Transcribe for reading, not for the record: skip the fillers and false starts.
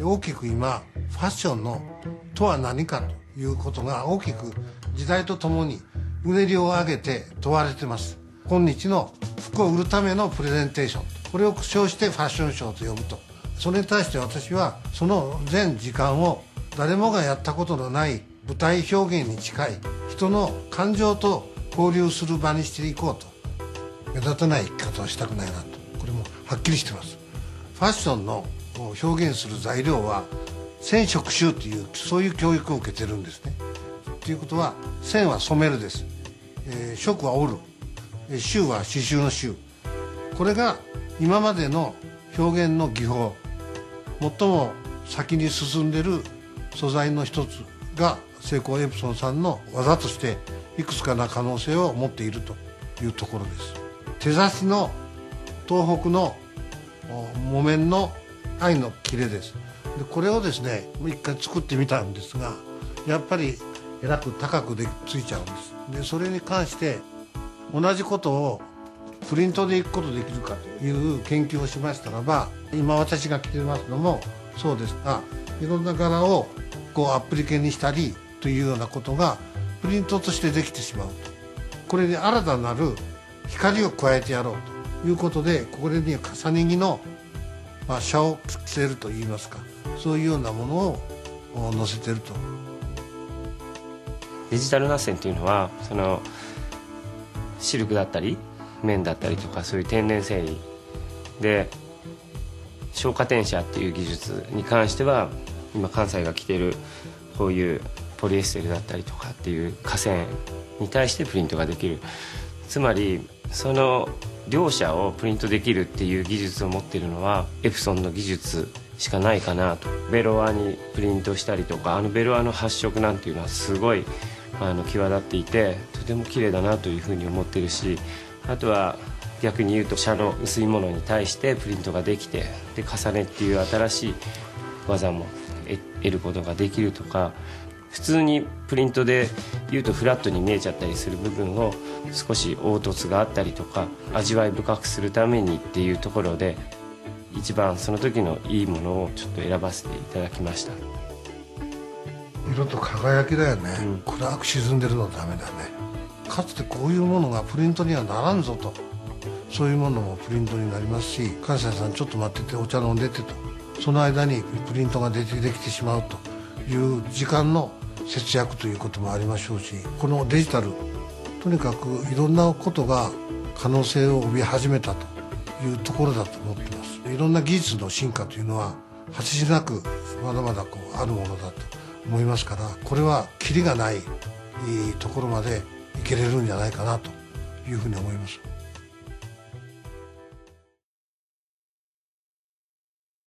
大きく今ファッションのとは何かということが大きく時代とともにうねりを上げて問われてます。今日の服を売るためのプレゼンテーション、これを称してファッションショーと呼ぶと。それに対して私はその全時間を誰もがやったことのない舞台表現に近い人の感情と交流する場にしていこうと。目立たない生き方をしたくないなと、これもはっきりしてます。ファッションの表現する材料は染色集というそういう教育を受けてるんですね。ということは線は染めるです、色は織る、繍は刺繍の繍。これが今までの表現の技法、最も先に進んでる素材の一つがセイコーエプソンさんの技としていくつかな可能性を持っているというところです。手刺しの東北の木綿の藍の切れです。でこれをですね一回作ってみたんですが、やっぱりえらく高くついちゃうんです。でそれに関して同じことをプリントでいくことできるかという研究をしましたらば、今私が着てますのもそうですが、いろんな柄をアプリケにしたりというようなことがプリントとしてできてしまうと。これで新たなる光を加えてやろうということで、これに重ね着の紗を着せるといいますか、そういうようなものを載せてると。 デジタルナッセンというのはそのシルクだったり綿だったりとか、そういう天然繊維で消化転写っていう技術に関しては今関西が着ているこういうポリエステルだったりとかっていう化繊に対してプリントができる。つまりその両者をプリントできるっていう技術を持っているのはエプソンの技術しかないかなと。ベロアにプリントしたりとか、ベロアの発色なんていうのはすごい際立っていて、とても綺麗だなというふうに思ってるし、あとは逆に言うと紗の薄いものに対してプリントができて、で重ねっていう新しい技も得ることができるとか、普通にプリントで言うとフラットに見えちゃったりする部分を少し凹凸があったりとか味わい深くするためにっていうところで、一番その時のいいものをちょっと選ばせていただきました。 色と輝きだよね、暗く沈んでるのはダメだね。かつてこういうものがプリントにはならんぞと、そういうものもプリントになりますし、関西さんちょっと待っててお茶飲んでてと、その間にプリントができてしまうという時間の節約ということもありましょうし、このデジタルとにかくいろんなことが可能性を帯び始めたというところだと思ってます。いろんな技術の進化というのは果てしなくまだまだあるものだと思いますから、これはキリがないところまでいけれるんじゃないかなというふうに思います。